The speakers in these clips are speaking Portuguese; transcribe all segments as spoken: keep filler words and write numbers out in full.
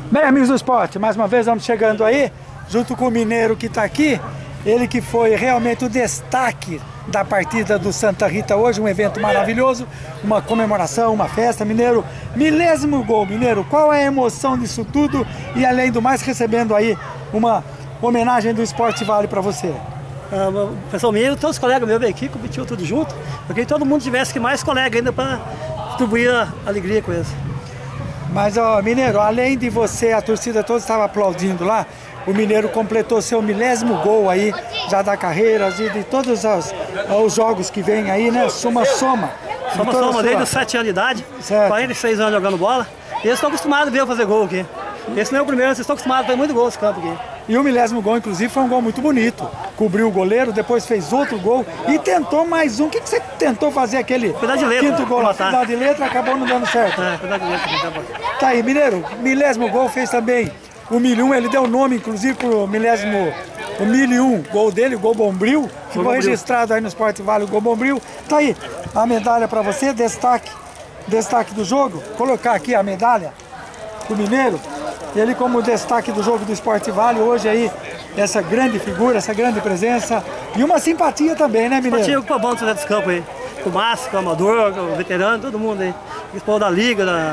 Bem, amigos do esporte, mais uma vez vamos chegando aí, junto com o Mineiro que está aqui, ele que foi realmente o destaque da partida do Santa Rita hoje, um evento maravilhoso, uma comemoração, uma festa. Mineiro, milésimo gol. Mineiro, qual é a emoção disso tudo e além do mais recebendo aí uma homenagem do Esporte Vale para você? Uh, pessoal meu, todos os colegas meus aqui competiu tudo junto, porque todo mundo tivesse que mais colega ainda para distribuir a alegria com eles. Mas, ó, Mineiro, além de você, a torcida toda estava aplaudindo lá, o Mineiro completou seu milésimo gol aí, já da carreira, de, de todos os, os jogos que vem aí, né? Soma, soma. Soma, soma, sua... desde os sete anos de idade, certo. quarenta e seis anos jogando bola, e eles estão acostumados a ver eu fazer gol aqui. Esse não é o primeiro, vocês estão acostumados a ver muito gol nesse campo aqui. E o milésimo gol, inclusive, foi um gol muito bonito. Cobriu o goleiro, depois fez outro gol e tentou mais um. O que, que você tentou fazer aquele de letra, quinto gol lá? Cuidado de letra, acabou não dando certo. É, cuidado de letra. Tá aí, Mineiro, milésimo gol fez também o mil e um. Ele deu nome, inclusive, pro milésimo, o mil e um gol dele, o gol Bombril. Ficou Bombril. Registrado aí no Esporte Vale, o gol Bombril. Tá aí, a medalha para você, destaque, destaque do jogo. Colocar aqui a medalha do Mineiro. Ele como destaque do jogo do Esporte Vale, hoje aí, essa grande figura, essa grande presença e uma simpatia também, né, Mineiro? Simpatia com o bom desse campo aí, com o Márcio, com o Amador, com o veterano, todo mundo aí. O pessoal da Liga, da,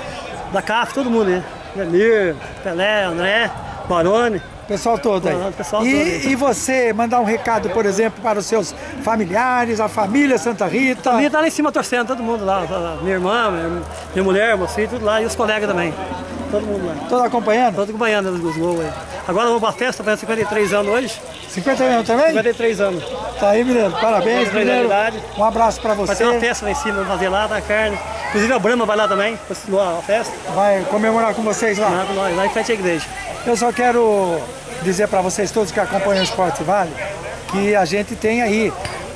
da C A F, todo mundo aí. Nemir, Pelé, André, Barone. Pessoal todo aí. Pessoal e, todo aí. E você mandar um recado, por exemplo, para os seus familiares, a família Santa Rita? A família tá lá em cima torcendo, todo mundo lá. Minha irmã, minha, minha mulher, meu filho, tudo lá. E os colegas também. Todo mundo lá. Todo acompanhando? Todo acompanhando os gols aí. Agora vamos pra festa, fazendo cinquenta e três anos hoje. cinquenta anos também? cinquenta e três anos. Tá aí, Mineiro. Parabéns, Mineiro. Um abraço pra você. Vai ter uma festa lá em cima, vamos fazer lá, da carne. Inclusive a Brahma vai lá também, continuar a festa. Vai comemorar com vocês lá? Não, com nós, lá em frente à igreja. Eu só quero dizer para vocês todos que acompanham o Esporte Vale que a gente tem aí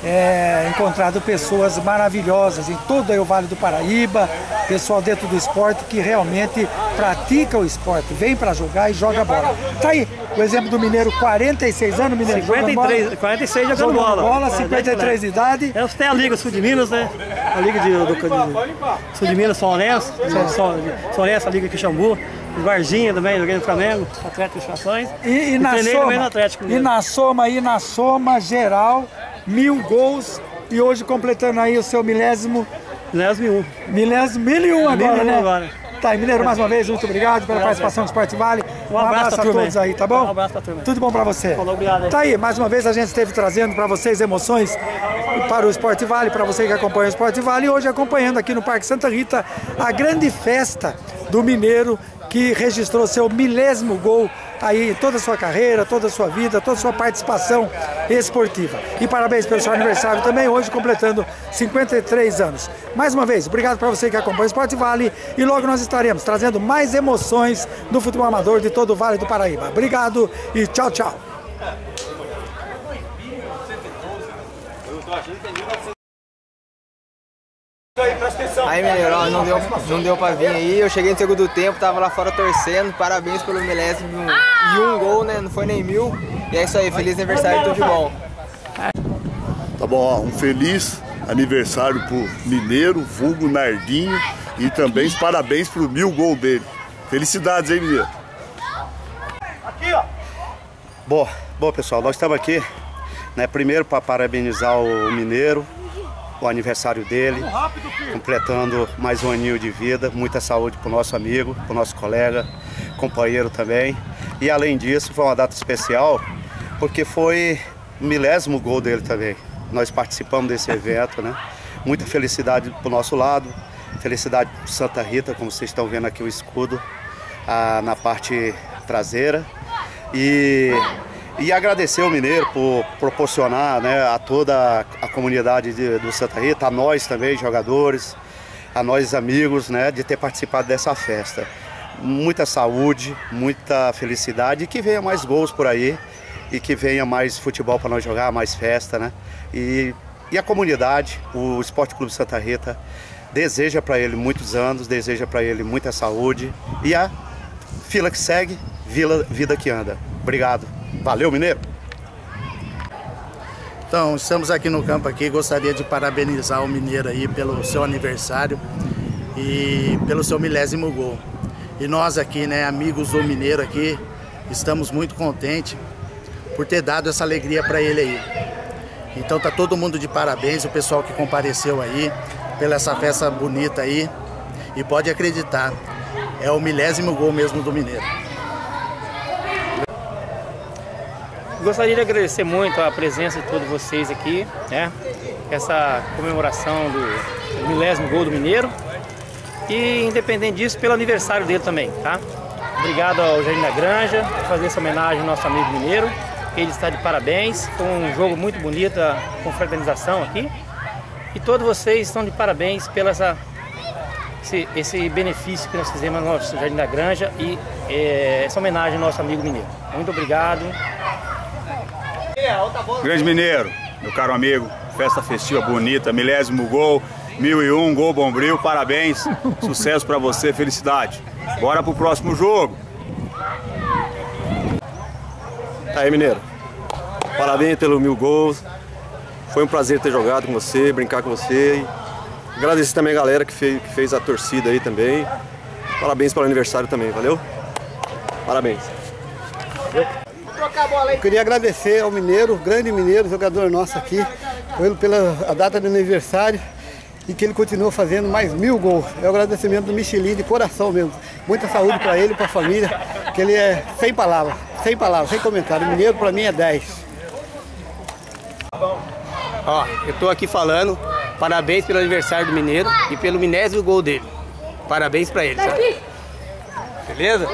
é, encontrado pessoas maravilhosas em todo aí o Vale do Paraíba, pessoal dentro do esporte que realmente pratica o esporte, vem para jogar e joga bola. Tá aí o exemplo do Mineiro, quarenta e seis anos, Mineiro, cinquenta e três, bola, quarenta e seis jogando, jogando bola. bola, cinquenta e três de idade. É, você tem a Liga Sul de Minas, né? A Liga de, do, de Sul de Minas, São Lourenço, São Lourenço, a Liga Quixambu. Varginha também, joguei no Flamengo, Atlético de Chações. E, e, e, na soma, no Atlético, e na soma, e na soma geral, mil gols e hoje completando aí o seu milésimo. Milésimo e um. Milésimo, mil e um agora, né? Agora. Tá aí, Mineiro, mais uma vez, muito obrigado pela obrigado, participação do Esporte Vale. Um abraço, um abraço a todos aí, tá bom? Um abraço pra turma. Tudo bom pra você. Falou, obrigado aí. Tá aí, mais uma vez a gente esteve trazendo pra vocês emoções para o Esporte Vale, para você que acompanha o Esporte Vale, e hoje acompanhando aqui no Parque Santa Rita a grande festa do Mineiro, que registrou seu milésimo gol aí em toda a sua carreira, toda a sua vida, toda a sua participação esportiva. E parabéns pelo seu aniversário também, hoje completando cinquenta e três anos. Mais uma vez, obrigado para você que acompanha o Esporte Vale e logo nós estaremos trazendo mais emoções do futebol amador de todo o Vale do Paraíba. Obrigado e tchau, tchau. Aí, Mineiro, ó, não deu, não deu pra vir aí, eu cheguei no segundo tempo, tava lá fora torcendo, parabéns pelo milésimo e um gol, né, não foi nem mil, e é isso aí, feliz aniversário, tudo de bom. Tá bom, ó, um feliz aniversário pro Mineiro, vulgo Nardinho, e também os parabéns pro mil gol dele. Felicidades, hein, Mineiro? Aqui, ó. Boa, boa, pessoal, nós estamos aqui, né, primeiro para parabenizar o Mineiro, o aniversário dele, completando mais um aninho de vida, muita saúde para o nosso amigo, para o nosso colega, companheiro também. E além disso, foi uma data especial, porque foi o milésimo gol dele também. Nós participamos desse evento, né? Muita felicidade para o nosso lado, felicidade para Santa Rita, como vocês estão vendo aqui o escudo ah, na parte traseira. E... E agradecer ao Mineiro por proporcionar, né, a toda a comunidade de, do Santa Rita, a nós também, jogadores, a nós amigos, né, de ter participado dessa festa. Muita saúde, muita felicidade e que venha mais gols por aí e que venha mais futebol para nós jogar, mais festa, né? E, e a comunidade, o Esporte Clube Santa Rita, deseja para ele muitos anos, deseja para ele muita saúde e a fila que segue, vila, vida que anda. Obrigado. Valeu, Mineiro! Então, estamos aqui no campo aqui, gostaria de parabenizar o Mineiro aí pelo seu aniversário e pelo seu milésimo gol. E nós aqui, né, amigos do Mineiro aqui, estamos muito contentes por ter dado essa alegria para ele aí. Então tá todo mundo de parabéns, o pessoal que compareceu aí, pela essa festa bonita aí. E pode acreditar, é o milésimo gol mesmo do Mineiro. Gostaria de agradecer muito a presença de todos vocês aqui, né? Essa comemoração do milésimo gol do Mineiro. E independente disso, pelo aniversário dele também, tá? Obrigado ao Jardim da Granja por fazer essa homenagem ao nosso amigo Mineiro. Ele está de parabéns, foi um jogo muito bonito, com fraternização aqui. E todos vocês estão de parabéns pelo essa, esse, esse benefício que nós fizemos no nosso Jardim da Granja e é, essa homenagem ao nosso amigo Mineiro. Muito obrigado. Grande Mineiro, meu caro amigo, festa festiva bonita, milésimo gol, mil e um, gol Bombril, parabéns, sucesso pra você, felicidade. Bora pro próximo jogo. Aí, Mineiro, parabéns pelo mil gols, foi um prazer ter jogado com você, brincar com você. E agradecer também a galera que fez, que fez a torcida aí também. Parabéns pelo aniversário também, valeu? Parabéns. Eu queria agradecer ao Mineiro, grande Mineiro, jogador nosso aqui, pelo, pela a data do aniversário e que ele continua fazendo mais mil gols. É o agradecimento do Michelin de coração mesmo. Muita saúde para ele e para a família, que ele é sem palavras, sem palavras, sem comentário. O Mineiro para mim é dez. Ó, eu tô aqui falando, parabéns pelo aniversário do Mineiro e pelo milésimo gol dele. Parabéns para ele, tá? Beleza?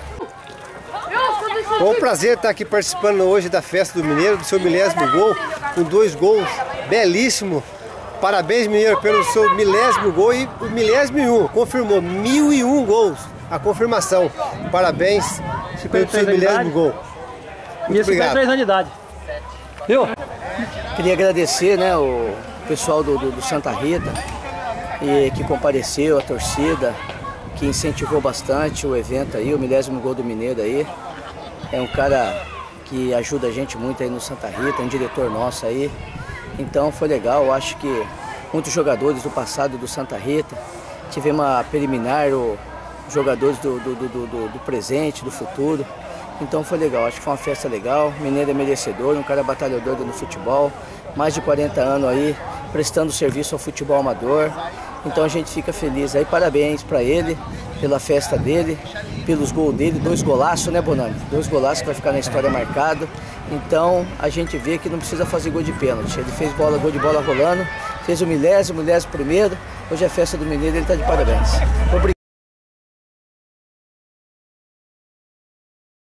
Foi um prazer estar aqui participando hoje da festa do Mineiro, do seu milésimo gol, com dois gols belíssimos. Parabéns, Mineiro, pelo seu milésimo gol e o milésimo e um, confirmou, mil e um gols, a confirmação. Parabéns pelo seu milésimo gol. Muito obrigado. cinquenta e três anos de idade. Viu? Queria agradecer, né, o pessoal do, do, do Santa Rita, e, que compareceu, a torcida, que incentivou bastante o evento aí, o milésimo gol do Mineiro aí. É um cara que ajuda a gente muito aí no Santa Rita, é um diretor nosso aí. Então foi legal, eu acho que muitos jogadores do passado do Santa Rita, tivemos a preliminar, o, jogadores do, do, do, do, do presente, do futuro. Então foi legal, acho que foi uma festa legal. Mineiro é merecedor, um cara batalhador no futebol, mais de quarenta anos aí, prestando serviço ao futebol amador. Então a gente fica feliz aí, parabéns para ele, pela festa dele, pelos gols dele, dois golaços, né, Bonani? Dois golaços que vai ficar na história marcado. Então a gente vê que não precisa fazer gol de pênalti. Ele fez bola, gol de bola rolando, fez o milésimo, o milésimo primeiro. Hoje é festa do Mineiro, ele está de parabéns. Obrigado.